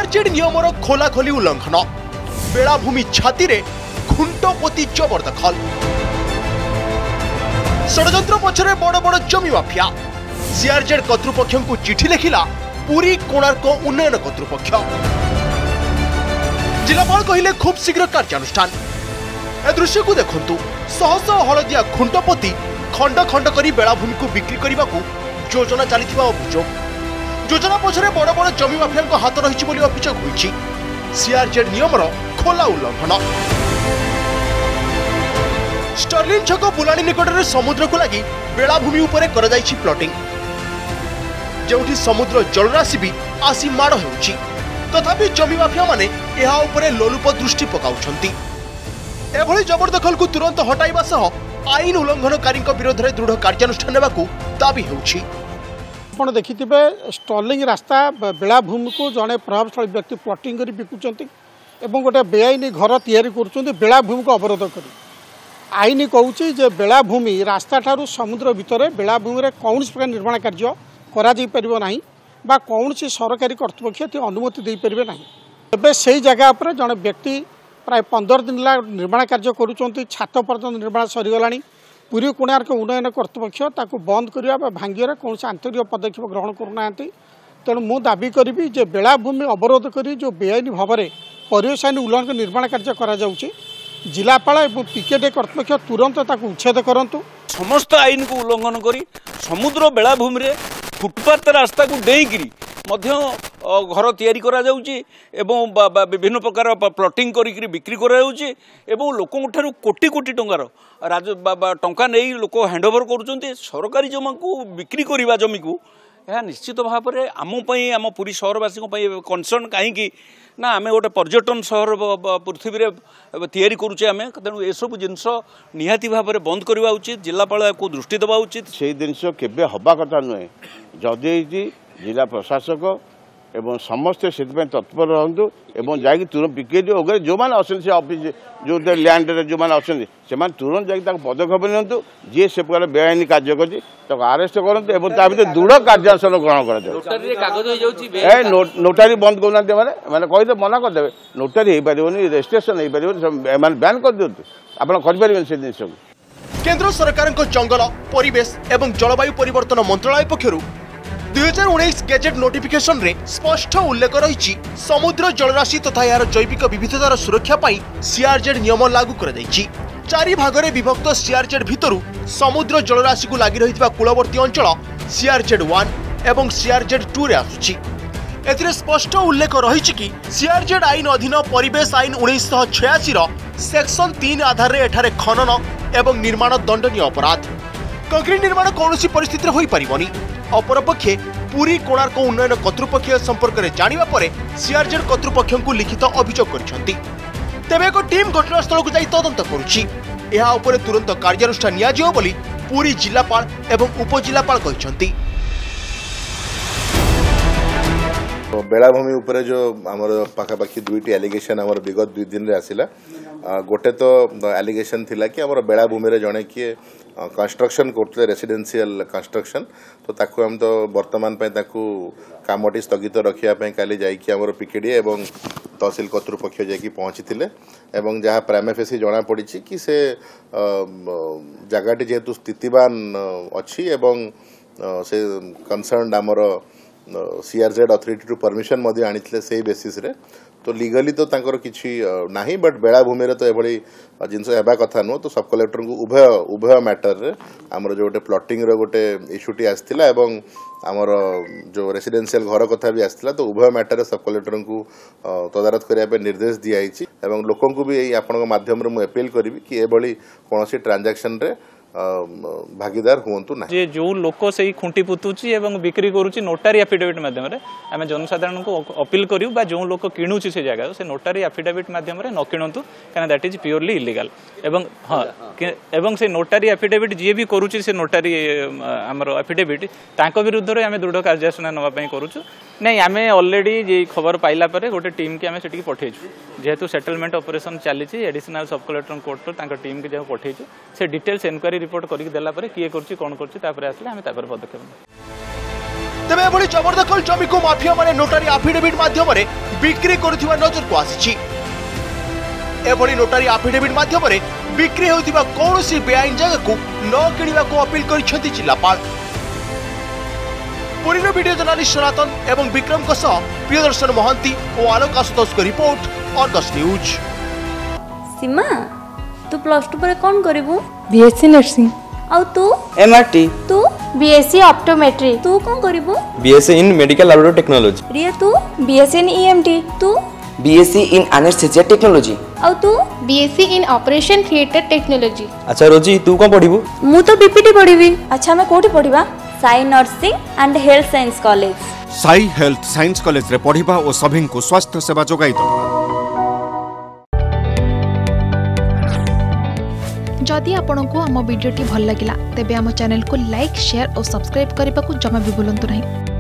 CRZ नियमर खोलाखोली उल्लंघन बेलाभूमि छाती रे खुंटपोती जबरदखल षड्यंत्र पछरे बड़ बड़ जमी माफिया सीआरजेड कर्तृपक्ष को चिठी लिखिला पुरी कोणार्क उन्नयन कर्तृपक्ष जिलापाल कहले खूब शीघ्र कार्यानुष्ठान ए दृश्य को देखंतु शह शह हलदिया खुंटपोती खंड खंड करी बेलाभूमि को बिक्री करने को योजना चली अभियोग योजना पछरे बड़ बड़ जमी माफिया हाथ रही अभियोग होईछि सीआरजेड नियमर खोला उल्लंघन स्टर्लिंग छक बुलाणी निकट में समुद्र को लगी बेलाभूमि उपरे कर जाइछि प्लॉटिंग जोठी समुद्र जलराशि भी आसी माड़ होउछि तथापि जमी माफिया माने एहा उपरे लोलुप दृष्टि पकाउछंती एभली जबरदखल को तुरंत हटाइबा सह आईन उल्लंघनकारी विरोध में दृढ़ कार्यानुष्ठान नेबाकू दाबी होउछि। आपण देखिथिबे स्टर्लिंग रास्ता बेलाभूमि को जड़े प्रभावशाली व्यक्ति प्लॉटिंग कर बिकुचंती एवं गोटे बेआईन घर तैयारी करुचंती बेलाभूमि को अवरोध करी आईन कहूँ जे बेलाभूमि रास्ता ठारू समुद्र भितर बेलाभूमि में कौन प्रकार निर्माण कार्य करा कौन सरकारी कर्तृपक्ष अनुमति दे पारे ना एवं से जगह पर जड़े व्यक्ति प्राय 15 दिन निर्माण कार्य करुँच छात पर्यटन निर्माण सरीगला पुरी कोणार्क उन्नयन कर्तृपक्ष ताकू बंद करने भांगे कौन आंतरिक पदक्षेप ग्रहण करूना तेणु मु दाबी करी जे बेलाभूमि अवरोध कर जो बेआईन भाव में परिवेश आईन उल्लंघन निर्माण कार्य करा जिलापाल और पिकेट कर्तृपक्ष तुरंत ताकू उच्छेद करंतु समस्त आईन को उल्लंघन करी समुद्र बेलाभूमि रे फुटपाथ रास्ता को डेईकरी मध्य घर तैयारी करा जाउची एवं विभिन्न प्रकार प्लॉटिंग करी बिक्री करा जाउची एवं लोकों ठारू कोटी कोटी टंकार टंका नहीं लोक हैंडओवर करुचंती सरकारी जमा को बिक्री करवा जमी को यह निश्चित भाव में आमपाई आम पुरी सहरवासी कनसर्न कहीं ना आम गोटे पर्यटन सहर पृथ्वी में तैयारी करुचे आम तेणु ये सब जिनस निहाती भाव में बंद करवा उचित जिलापाल को दृष्टि देवा उचित से जिनस केबे हवा कथा नुहे जदि जिला प्रशासक एवं समस्ते से तत्पर रहतु एवं जा तुरंत पिकेट वगैरह जो मैंने अच्छे ऑफिस जो लैंड जो मैंने अच्छे से तुरंत जा पदक्षेप नियंतु जी से प्रकार बेआईन कार्य कर आरेस्ट करूँ दृढ़ कार्यानुष्ठान ग्रहण कर नोटारी बंद करना मैंने कहीदे मना करदे नोटारी हो पारे रजिस्ट्रेशन हो पारे बैन कर दिखाँ आप करें से जिन केंद्र सरकार जंगल परिवेश एवं जलवायु परिवर्तन मंत्रालय पक्षर 2019 गेजेट नोटिफिकेशन रे स्पष्ट उल्लेख रही समुद्र जलराशि तथा यार जैविक विविधतार सुरक्षा पाई सीआरजेड नियम लागू कर चारि भागरे विभक्त सीआरजेड भितरु समुद्र जलराशि को लगी रही कूलवर्ती अंचल सीआरजेड 1 एवं सीआरजेड 2 रे आसुची एथिरे स्पष्ट उल्लेख रही कि सीआरजेड आईन अधीन परिवेश आईन 1986 रो सेक्शन 3 आधार रे एठारे खनन एवं निर्माण दंडनीय अपराध कंक्रीट निर्माण कौन परिस्थिति हो पारिबनी अपरपक्षे पुरी कोणार्क उन्नयन कर्तृपक्ष संपर्क में जानिबा परे सीआरजेड कर्तृपक्ष को लिखित अभियोग करिसेंती तेबे एक टीम घटनास्थल को जाई तदंत करुछि एहा उपरे तुरंत कार्यानुष्ठान निया जियो बोली पुरी जिलापाल एवं उपजिलापाल कहिसेंती। बेलाभूमि उपरे जो आमर पाखापाखि 2टी एलिगेशन आमर विगत 2 दिन रे आसिला गोटे तो एलिगेशन थिला कि आमर बेलाभूमि रे जणे किए कंस्ट्रक्शन करते रेसिडेंशियल कंस्ट्रक्शन तो ताकू हम तो वर्तमान पे ताकू कामटी स्थगित रखिया पे काली जाई कि आमर पिकेडी एवं तहसील कर्तृपक्ष जाई पहुंची थिले एवं जहाँ प्राइमेफेसी जना पड़ी कि से जगहटी जेहेतु स्थितिवान अच्छी एवं से कंसर्न आमर सीआरजेड अथॉरिटी टू परमिशन मध्य आनी से बेसिस रे तो लीगली तो तांकर किछि नाही बट बेलाभूमि रे तो एभली जिनस हेबा कथा नो तो सब कलेक्टर को उभय मैटर रे हमर जो गोटे प्लॉटिंग रो गोटे इश्यूटी आस्थिला एवं आमर जो रेसिडेंशियल घर कथा भी आस्थिला तो उभय मैटर सब कलेक्टर को तदारत करिया पे निर्देश दिया आइछि एवं लोकन को भी आपन माध्यम रे मु अपील करिवि कि एभली कोनोसी ट्रांजैक्शन रे भागीदार हुंतु ना जे जो लोक से खुंटी पुतुची एवं बिक्री करुची नोटारी एफिडेविट माध्यम रे आमे जनसाधारण को अपील करियो बा जो लोक किणुची से जगह से नोटारी एफिडेविट माध्यम रे न किणंतु काना दैट इज प्योरली इलीगल एवं हां एवं से नोटारी एफिडेविट जे भी करुची से नोटारी हमर एफिडेविट तांको विरुद्ध रे आमे दृढ़ कार्यानुष्ठान नवा पई करूछु नहीं आमे ऑलरेडी जे खबर पाइला परे गोटे टीम के आमे सेठी पठेछु जेहेतु सेटलमेंट ऑपरेशन चली एडिशनल सब कलेक्टर कोर्ट तांका टीम के जे पठेछु से डिटेल्स इंक्वायरी रिपोर्ट करके देला परे किए करछि कोन करछि तापर आसले आमे तापर पदक्षेप तेबे एभली जबरदखल जमी को माफिया माने नोटारी एफिडेविट माध्यम बिक्री करुथिबा नजर को आसीछि। एभली नोटारी एफिडेविट माध्यम बिक्री होउथिबा कोनोसी बेआईन जगह को न किनिबा को अपील करिसेंती जिल्लापाल। पुरीर वीडियो जर्नलिस्ट सनातन एवं विक्रम प्रियदर्शन महंती और आलोक आशुतोष को रिपोर्ट अर्गस न्यूज। सीमा तू प्लस 2 पर कौन करिवु? BSc nursing. आउ तू? एमआरटी। तू? BSc optometry. तू कौन करिवु? BSc in medical laboratory technology. Riya तू? BSc in EMT. तू? BSc in anaesthesia technology. आउ तू? BSc in operation theatre technology. अच्छा रोजी तू कौन पढ़िबु? मु तो बीपीटी पढ़िबी। अच्छा मैं कोठी पढ़िबा? Sai nursing and health science college. Sai health science college रे पढ़िबा और सभी को स्वास्थ्य सेवा जोगाई दबा। जदि आपंक आम भिडी भल लगा तेब आम चैनल को लाइक शेयर और सब्सक्राइब करने को जमा भी भूलु नहीं।